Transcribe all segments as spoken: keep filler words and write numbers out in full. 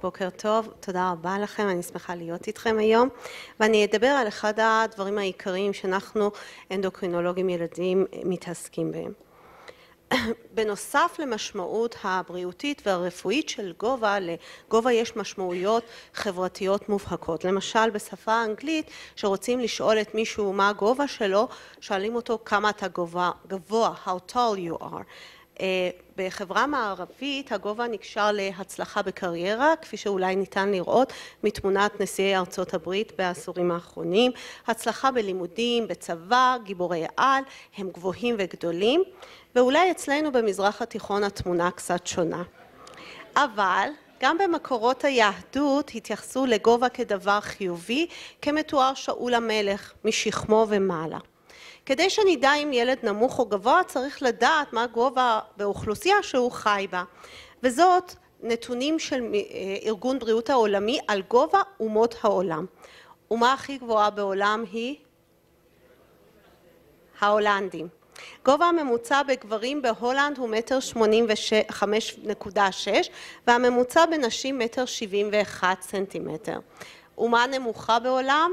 בוקר טוב, תודה רבה לכם, אני שמחה להיות איתכם היום, ואני אדבר על אחד הדברים העיקריים שאנחנו אנדוקרינולוגים ילדים מתעסקים בהם. בנוסף למשמעות הבריאותית והרפואית של גובה, לגובה יש משמעויות חברתיות מובהקות. למשל בשפה האנגלית, שרוצים לשאול את מישהו מה הגובה שלו, שואלים אותו כמה אתה גובה, גבוה, how tall you are. בחברה מערבית הגובה נקשר להצלחה בקריירה, כפי שאולי ניתן לראות מתמונת נשיאי ארצות הברית בעשורים האחרונים. הצלחה בלימודים, בצבא, גיבורי על, הם גבוהים וגדולים, ואולי אצלנו במזרח התיכון התמונה קצת שונה. אבל גם במקורות היהדות התייחסו לגובה כדבר חיובי, כמתואר שאול המלך משכמו ומעלה. כדי שנדע אם ילד נמוך או גבוה, צריך לדעת מה גובה באוכלוסייה שהוא חי בה. וזאת נתונים של ארגון בריאות העולמי על גובה אומות העולם. אומה הכי גבוהה בעולם היא ההולנדים. גובה הממוצע בגברים בהולנד הוא מטר שמונים וחמש נקודה שש, והממוצע בנשים מטר שבעים ואחד סנטימטר. אומה נמוכה בעולם?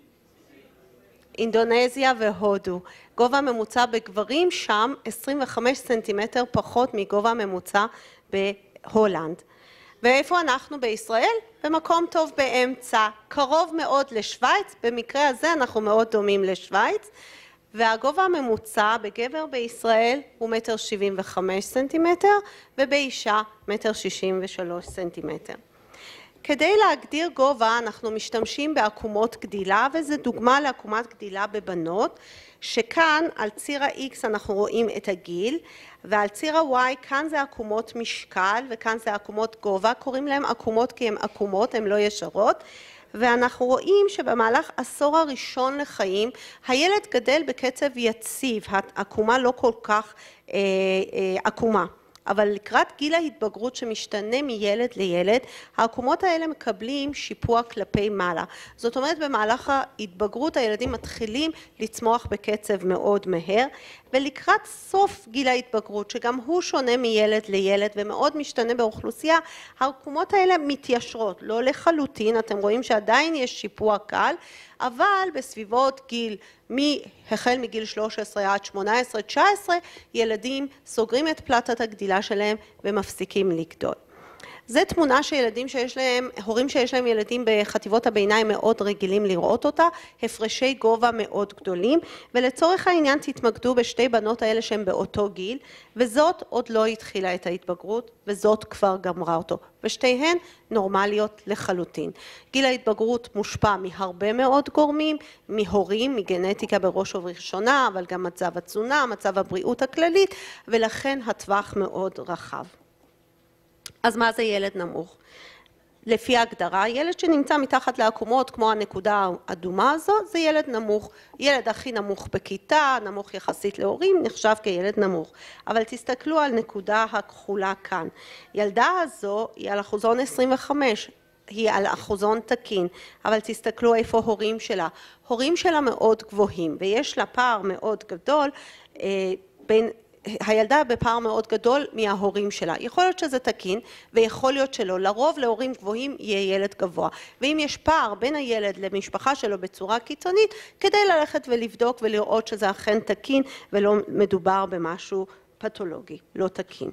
אינדונזיה והודו. גובה ממוצע בגברים שם עשרים וחמישה סנטימטר פחות מגובה ממוצע בהולנד. ואיפה אנחנו בישראל? במקום טוב באמצע, קרוב מאוד לשוויץ, במקרה הזה אנחנו מאוד דומים לשוויץ, והגובה הממוצע בגבר בישראל הוא מטר שבעים וחמש סנטימטר, ובאישה מטר שישים ושלוש סנטימטר. כדי להגדיר גובה אנחנו משתמשים בעקומות גדילה, וזו דוגמה לעקומת גדילה בבנות, שכאן על ציר ה-X אנחנו רואים את הגיל, ועל ציר ה-Y כאן זה עקומות משקל, וכאן זה עקומות גובה, קוראים להם עקומות כי הן עקומות, הן לא ישרות, ואנחנו רואים שבמהלך עשור הראשון לחיים, הילד גדל בקצב יציב, העקומה לא כל כך אה, אה, עקומה. אבל לקראת גיל ההתבגרות שמשתנה מילד לילד, העקומות האלה מקבלים שיפוע כלפי מעלה. זאת אומרת, במהלך ההתבגרות הילדים מתחילים לצמוח בקצב מאוד מהר, ולקראת סוף גיל ההתבגרות, שגם הוא שונה מילד לילד ומאוד משתנה באוכלוסייה, העקומות האלה מתיישרות, לא לחלוטין, אתם רואים שעדיין יש שיפוע קל, אבל בסביבות גיל, החל מגיל שלוש עשרה עד שמונה עשרה תשע עשרה, ילדים סוגרים את פלטת הגדילה שלהם ומפסיקים לגדול. זו תמונה שילדים שיש להם, הורים שיש להם ילדים בחטיבות הביניים מאוד רגילים לראות אותה, הפרשי גובה מאוד גדולים, ולצורך העניין תתמקדו בשתי בנות האלה שהן באותו גיל, וזאת עוד לא התחילה את ההתבגרות, וזאת כבר גמרה אותו, ושתיהן נורמליות לחלוטין. גיל ההתבגרות מושפע מהרבה מאוד גורמים, מהורים, מגנטיקה בראש ובראשונה, אבל גם מצב התזונה, מצב הבריאות הכללית, ולכן הטווח מאוד רחב. אז מה זה ילד נמוך? לפי ההגדרה, ילד שנמצא מתחת לעקומות, כמו הנקודה האדומה הזו, זה ילד נמוך. ילד הכי נמוך בכיתה, נמוך יחסית להורים, נחשב כילד נמוך. אבל תסתכלו על נקודה הכחולה כאן. ילדה הזו היא על אחוזון עשרים וחמש, היא על אחוזון תקין, אבל תסתכלו איפה הורים שלה. הורים שלה מאוד גבוהים, ויש לה פער מאוד גדול אה, בין... הילדה בפער מאוד גדול מההורים שלה. יכול להיות שזה תקין ויכול להיות שלא. לרוב להורים גבוהים יהיה ילד גבוה. ואם יש פער בין הילד למשפחה שלו בצורה קיצונית, כדי ללכת ולבדוק ולראות שזה אכן תקין ולא מדובר במשהו פתולוגי, לא תקין.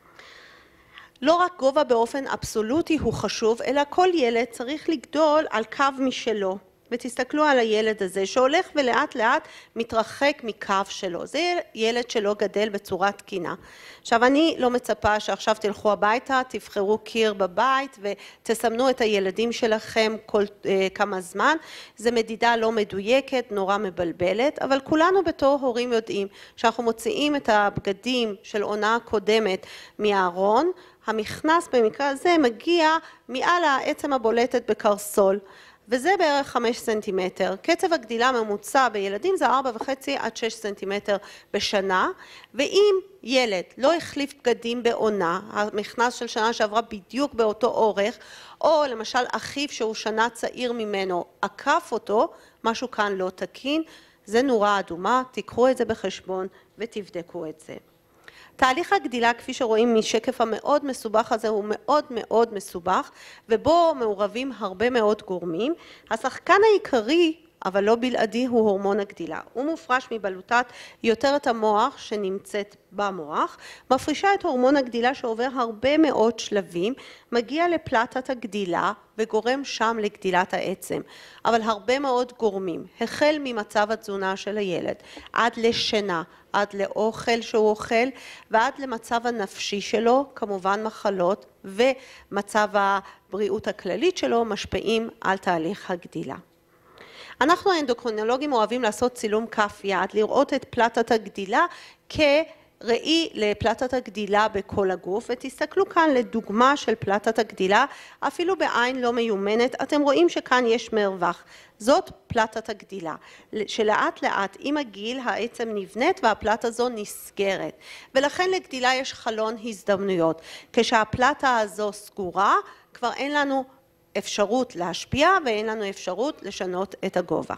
לא רק גובה באופן אבסולוטי הוא חשוב, אלא כל ילד צריך לגדול על קו משלו. ותסתכלו על הילד הזה שהולך ולאט לאט מתרחק מקו שלו. זה ילד שלא גדל בצורה תקינה. עכשיו אני לא מצפה שעכשיו תלכו הביתה, תבחרו קיר בבית ותסמנו את הילדים שלכם כל אה, כמה זמן. זה מדידה לא מדויקת, נורא מבלבלת, אבל כולנו בתור הורים יודעים שאנחנו מוציאים את הבגדים של עונה קודמת מהארון, המכנס במקרה הזה מגיע מעל העצם הבולטת בקרסול. וזה בערך חמש סנטימטר. קצב הגדילה הממוצע בילדים זה ארבע וחצי עד שש סנטימטר בשנה, ואם ילד לא החליף בגדים בעונה, המכנס של שנה שעברה בדיוק באותו אורך, או למשל אחיו שהוא שנה צעיר ממנו עקף אותו, משהו כאן לא תקין, זה נורה אדומה, תיקחו את זה בחשבון ותבדקו את זה. תהליך הגדילה, כפי שרואים משקף המאוד מסובך הזה, הוא מאוד מאוד מסובך, ובו מעורבים הרבה מאוד גורמים. השחקן העיקרי, אבל לא בלעדי, הוא הורמון הגדילה. הוא מופרש מבלוטת יותרת המוח שנמצאת במוח, מפרישה את הורמון הגדילה שעובר הרבה מאוד שלבים, מגיע לפלטת הגדילה וגורם שם לגדילת העצם. אבל הרבה מאוד גורמים, החל ממצב התזונה של הילד, עד לשינה, עד לאוכל שהוא אוכל, ועד למצב הנפשי שלו, כמובן מחלות, ומצב הבריאות הכללית שלו משפיעים על תהליך הגדילה. אנחנו האנדוקרינולוגים אוהבים לעשות צילום כף יד, לראות את פלטת הגדילה כראי לפלטת הגדילה בכל הגוף, ותסתכלו כאן לדוגמה של פלטת הגדילה, אפילו בעין לא מיומנת, אתם רואים שכאן יש מרווח. זאת פלטת הגדילה, שלאט לאט עם הגיל העצם נבנית והפלטה הזו נסגרת, ולכן לגדילה יש חלון הזדמנויות. כשהפלטה הזו סגורה, כבר אין לנו אפשרות להשפיע ואין לנו אפשרות לשנות את הגובה.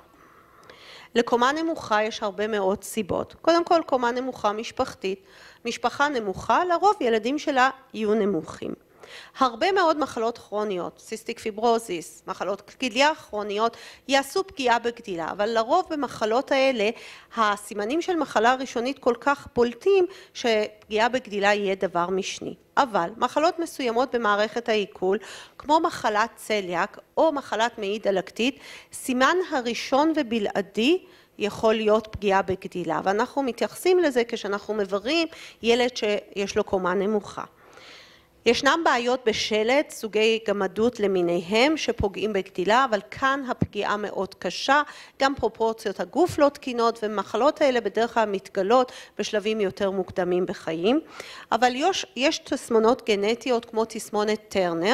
לקומה נמוכה יש הרבה מאוד סיבות. קודם כל, קומה נמוכה משפחתית. משפחה נמוכה, לרוב ילדים שלה יהיו נמוכים. הרבה מאוד מחלות כרוניות, סיסטיק פיברוזיס, מחלות כליה כרוניות, יעשו פגיעה בגדילה, אבל לרוב במחלות האלה, הסימנים של מחלה ראשונית כל כך בולטים, שפגיעה בגדילה יהיה דבר משני. אבל מחלות מסוימות במערכת העיכול, כמו מחלת צליאק או מחלת מעי דלקתית, סימן הראשון ובלעדי יכול להיות פגיעה בגדילה, ואנחנו מתייחסים לזה כשאנחנו מבררים ילד שיש לו קומה נמוכה. ישנם בעיות בשלד, סוגי גמדות למיניהם שפוגעים בגדילה, אבל כאן הפגיעה מאוד קשה, גם פרופורציות הגוף לא תקינות, ומחלות האלה בדרך כלל מתגלות בשלבים יותר מוקדמים בחיים. אבל יש, יש תסמונות גנטיות כמו תסמונת טרנר,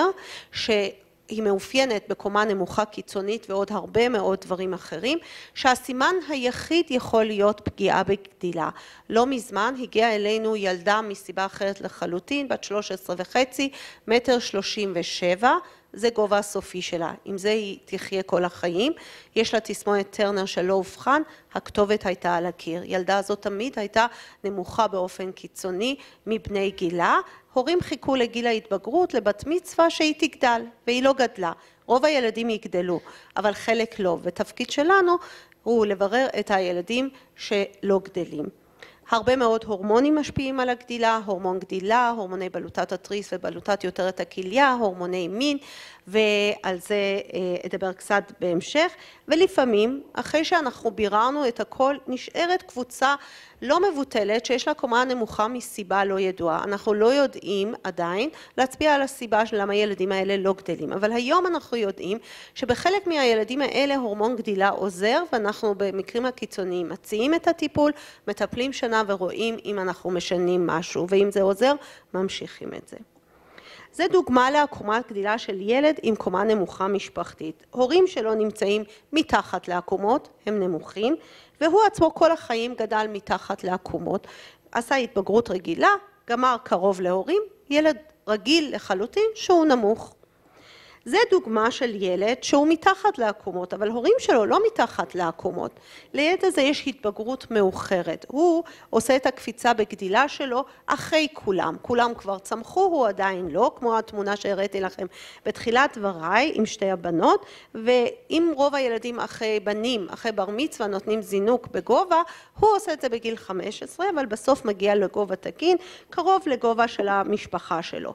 שהיא מאופיינת בקומה נמוכה קיצונית ועוד הרבה מאוד דברים אחרים, שהסימן היחיד יכול להיות פגיעה בגדילה. לא מזמן הגיעה אלינו ילדה מסיבה אחרת לחלוטין, בת שלוש עשרה וחצי, מטר שלושים ושבע, זה גובה הסופי שלה. עם זה היא תחיה כל החיים. יש לה תסמונת טרנר שלא הובחן, הכתובת הייתה על הקיר. ילדה הזאת תמיד הייתה נמוכה באופן קיצוני מבני גילה. הורים חיכו לגיל ההתבגרות, לבת מצווה שהיא תגדל, והיא לא גדלה. רוב הילדים יגדלו, אבל חלק לא. ותפקיד שלנו הוא לברר את הילדים שלא גדלים. הרבה מאוד הורמונים משפיעים על הגדילה, הורמון גדילה, הורמוני בלוטת התריס ובלוטת יותרת הכליה, הורמוני מין, ועל זה אדבר קצת בהמשך. ולפעמים, אחרי שאנחנו ביררנו את הכל, נשארת קבוצה לא מבוטלת שיש לה קומה נמוכה מסיבה לא ידועה. אנחנו לא יודעים עדיין להצביע על הסיבה של למה הילדים האלה לא גדלים. אבל היום אנחנו יודעים שבחלק מהילדים האלה הורמון גדילה עוזר, ואנחנו במקרים הקיצוניים מציעים את הטיפול, מטפלים שנה ורואים אם אנחנו משנים משהו, ואם זה עוזר, ממשיכים את זה. זה דוגמה לעקומת גדילה של ילד עם קומה נמוכה משפחתית. הורים שלו נמצאים מתחת לעקומות, הם נמוכים, והוא עצמו כל החיים גדל מתחת לעקומות. עשה התבגרות רגילה, גמר קרוב להורים, ילד רגיל לחלוטין שהוא נמוך. זה דוגמה של ילד שהוא מתחת לעקומות, אבל הורים שלו לא מתחת לעקומות. לילד הזה יש התבגרות מאוחרת. הוא עושה את הקפיצה בגדילה שלו אחרי כולם. כולם כבר צמחו, הוא עדיין לא, כמו התמונה שהראיתי לכם בתחילת דבריי עם שתי הבנות, ואם רוב הילדים אחרי בנים, אחרי בר מצווה נותנים זינוק בגובה, הוא עושה את זה בגיל חמש עשרה, אבל בסוף מגיע לגובה תקין, קרוב לגובה של המשפחה שלו.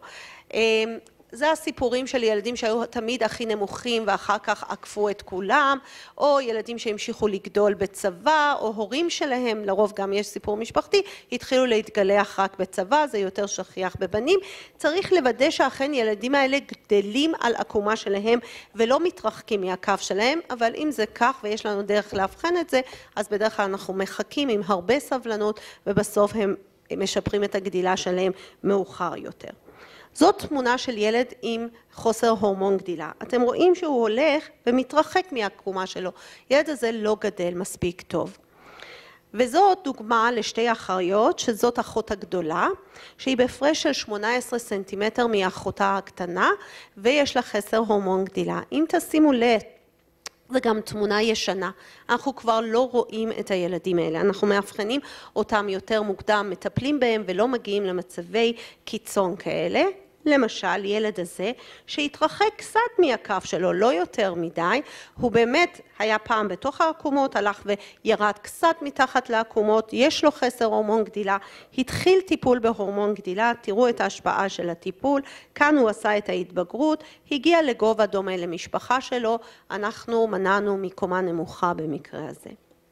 זה הסיפורים של ילדים שהיו תמיד הכי נמוכים ואחר כך עקפו את כולם, או ילדים שהמשיכו לגדול בצבא, או הורים שלהם, לרוב גם יש סיפור משפחתי, התחילו להתגלח רק בצבא, זה יותר שכיח בבנים. צריך לוודא שאכן ילדים האלה גדלים על עקומה שלהם ולא מתרחקים מהקו שלהם, אבל אם זה כך ויש לנו דרך להבחן את זה, אז בדרך כלל אנחנו מחכים עם הרבה סבלנות, ובסוף הם משפרים את הגדילה שלהם מאוחר יותר. זאת תמונה של ילד עם חוסר הורמון גדילה. אתם רואים שהוא הולך ומתרחק מהעקומה שלו. ילד הזה לא גדל מספיק טוב. וזאת דוגמה לשתי אחיות, שזאת אחות הגדולה, שהיא בהפרש של שמונה עשרה סנטימטר מאחותה הקטנה, ויש לה חסר הורמון גדילה. אם תשימו לב זה גם תמונה ישנה, אנחנו כבר לא רואים את הילדים האלה, אנחנו מאבחנים אותם יותר מוקדם, מטפלים בהם ולא מגיעים למצבי קיצון כאלה. למשל, ילד הזה שהתרחק קצת מהקו שלו, לא יותר מדי, הוא באמת היה פעם בתוך העקומות, הלך וירד קצת מתחת לעקומות, יש לו חסר הורמון גדילה, התחיל טיפול בהורמון גדילה, תראו את ההשפעה של הטיפול, כאן הוא עשה את ההתבגרות, הגיע לגובה דומה למשפחה שלו, אנחנו מנענו מקומה נמוכה במקרה הזה.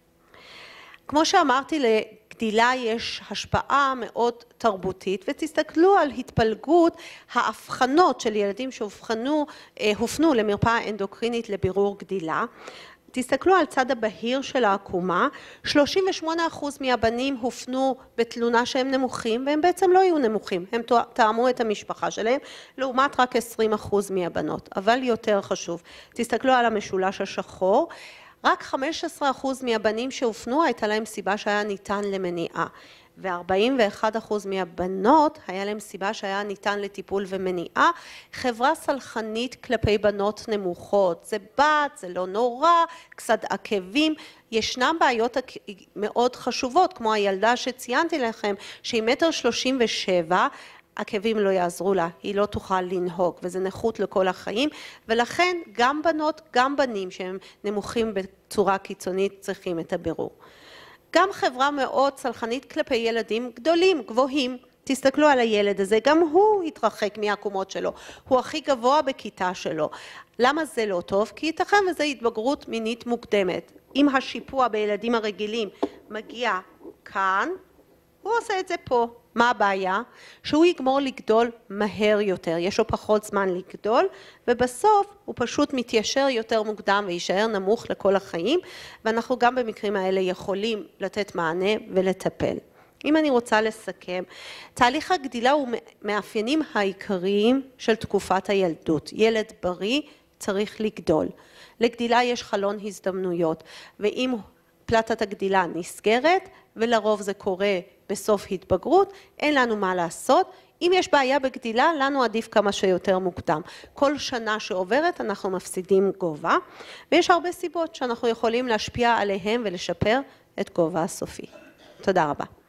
כמו שאמרתי, לגדילה יש השפעה מאוד תרבותית, ותסתכלו על התפלגות האבחנות של ילדים שהופנו, הופנו למרפאה אנדוקרינית לבירור גדילה. תסתכלו על צד הבהיר של העקומה, שלושים ושמונה אחוז מהבנים הופנו בתלונה שהם נמוכים, והם בעצם לא היו נמוכים, הם טעמו את המשפחה שלהם, לעומת רק עשרים אחוז מהבנות, אבל יותר חשוב. תסתכלו על המשולש השחור, רק חמישה עשר אחוז מהבנים שהופנו הייתה להם סיבה שהיה ניתן למניעה, ו-ארבעים ואחד אחוז מהבנות היה להם סיבה שהיה ניתן לטיפול ומניעה. חברה סלחנית כלפי בנות נמוכות, זה בת, זה לא נורא, קצת עקבים, ישנם בעיות מאוד חשובות, כמו הילדה שציינתי לכם, שהיא מטר שלושים ושבע, עקבים לא יעזרו לה, היא לא תוכל לנהוג, וזה נכות לכל החיים, ולכן גם בנות, גם בנים שהם נמוכים בצורה קיצונית צריכים את הבירור. גם חברה מאוד סלחנית כלפי ילדים גדולים, גבוהים, תסתכלו על הילד הזה, גם הוא התרחק מהעקומות שלו, הוא הכי גבוה בכיתה שלו. למה זה לא טוב? כי ייתכן וזה התבגרות מינית מוקדמת. אם השיפוע בילדים הרגילים מגיע כאן, הוא עושה את זה פה. מה הבעיה? שהוא יגמור לגדול מהר יותר, יש לו פחות זמן לגדול, ובסוף הוא פשוט מתיישר יותר מוקדם ויישאר נמוך לכל החיים, ואנחנו גם במקרים האלה יכולים לתת מענה ולטפל. אם אני רוצה לסכם, תהליך הגדילה הוא מאפיינים העיקריים של תקופת הילדות. ילד בריא צריך לגדול. לגדילה יש חלון הזדמנויות, ואם פלטת הגדילה נסגרת, ולרוב זה קורה בסוף התבגרות, אין לנו מה לעשות. אם יש בעיה בגדילה, לנו עדיף כמה שיותר מוקדם. כל שנה שעוברת אנחנו מפסידים גובה, ויש הרבה סיבות שאנחנו יכולים להשפיע עליהם ולשפר את גובה הסופי. תודה רבה.